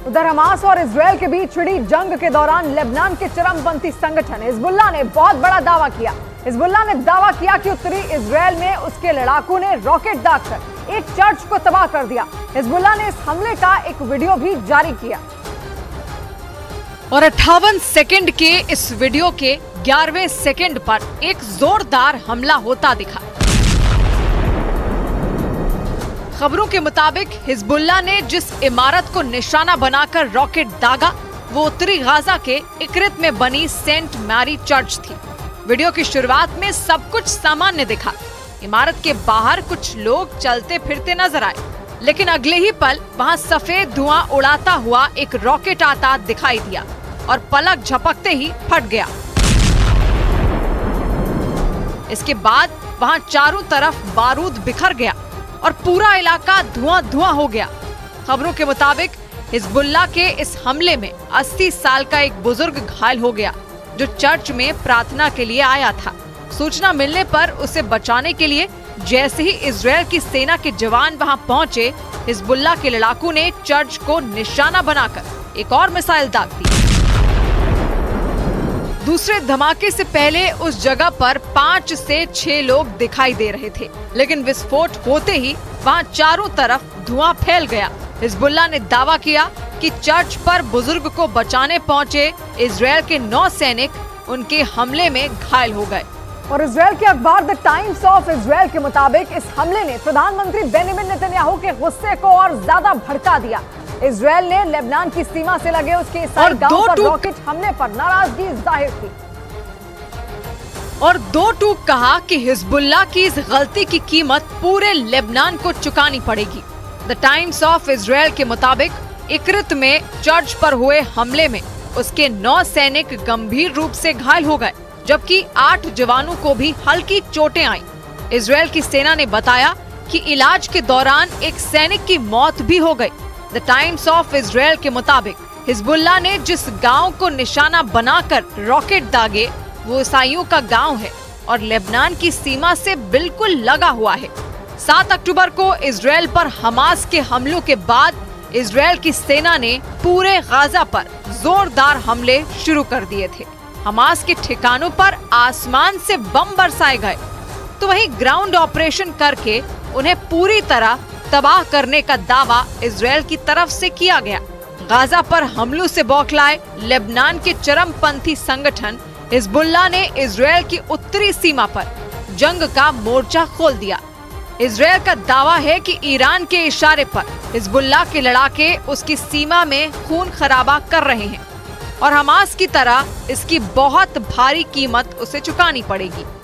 उधर हमास और इजरायल के बीच छिड़ी जंग के दौरान लेबनान के चरमपंथी संगठन हिजबुल्लाह ने बहुत बड़ा दावा किया। हिजबुल्लाह ने दावा किया कि उत्तरी इजरायल में उसके लड़ाकू ने रॉकेट दागकर एक चर्च को तबाह कर दिया। हिजबुल्लाह ने इस हमले का एक वीडियो भी जारी किया और 58 सेकंड के इस वीडियो के 11वें सेकंड पर एक जोरदार हमला होता दिखा। खबरों के मुताबिक हिजबुल्लाह ने जिस इमारत को निशाना बनाकर रॉकेट दागा वो उत्तरी गाजा के इकरित में बनी सेंट मैरी चर्च थी। वीडियो की शुरुआत में सब कुछ सामान्य दिखा। इमारत के बाहर कुछ लोग चलते फिरते नजर आए, लेकिन अगले ही पल वहां सफेद धुआं उड़ाता हुआ एक रॉकेट आता दिखाई दिया और पलक झपकते ही फट गया। इसके बाद वहां चारों तरफ बारूद बिखर गया और पूरा इलाका धुआं हो गया। खबरों के मुताबिक हिजबुल्लाह के इस हमले में 80 साल का एक बुजुर्ग घायल हो गया जो चर्च में प्रार्थना के लिए आया था। सूचना मिलने पर उसे बचाने के लिए जैसे ही इजरायल की सेना के जवान वहां पहुंचे, हिजबुल्लाह के लड़ाकू ने चर्च को निशाना बनाकर एक और मिसाइल दाग दी। दूसरे धमाके से पहले उस जगह पर 5 से 6 लोग दिखाई दे रहे थे, लेकिन विस्फोट होते ही वहां चारों तरफ धुआं फैल गया। हिजबुल्लाह ने दावा किया कि चर्च पर बुजुर्ग को बचाने पहुंचे इजरायल के 9 सैनिक उनके हमले में घायल हो गए। और इजरायल के अखबार द टाइम्स ऑफ इजरायल के मुताबिक इस हमले ने प्रधानमंत्री बेंजामिन नेतन्याहू के गुस्से को और ज्यादा भड़का दिया। इजरायल ने लेबनान की सीमा से लगे उसके ईसाई गांव पर रॉकेट हमले पर नाराजगी जाहिर की और 2 टूक कहा कि हिजबुल्लाह की इस गलती की कीमत पूरे लेबनान को चुकानी पड़ेगी। द टाइम्स ऑफ इजरायल के मुताबिक इकरित में चर्च पर हुए हमले में उसके 9 सैनिक गंभीर रूप से घायल हो गए, जबकि 8 जवानों को भी हल्की चोटें आईं। इजरायल की सेना ने बताया कि इलाज के दौरान एक सैनिक की मौत भी हो गई। द टाइम्स ऑफ इजरायल के मुताबिक हिजबुल्लाह ने जिस गांव को निशाना बनाकर रॉकेट दागे वो ईसाइयों का गांव है और लेबनान की सीमा से बिल्कुल लगा हुआ है। 7 अक्टूबर को इजरायल पर हमास के हमलों के बाद इजरायल की सेना ने पूरे गाजा पर जोरदार हमले शुरू कर दिए थे। हमास के ठिकानों पर आसमान से बम बरसाए गए, तो वहीं ग्राउंड ऑपरेशन करके उन्हें पूरी तरह तबाह करने का दावा इजरायल की तरफ से किया गया। गाजा पर हमलों से बौखलाए लेबनान के चरमपंथी संगठन हिजबुल्लाह ने इजरायल की उत्तरी सीमा पर जंग का मोर्चा खोल दिया। इजरायल का दावा है कि ईरान के इशारे पर हिजबुल्लाह के लड़ाके उसकी सीमा में खून खराबा कर रहे हैं और हमास की तरह इसकी बहुत भारी कीमत उसे चुकानी पड़ेगी।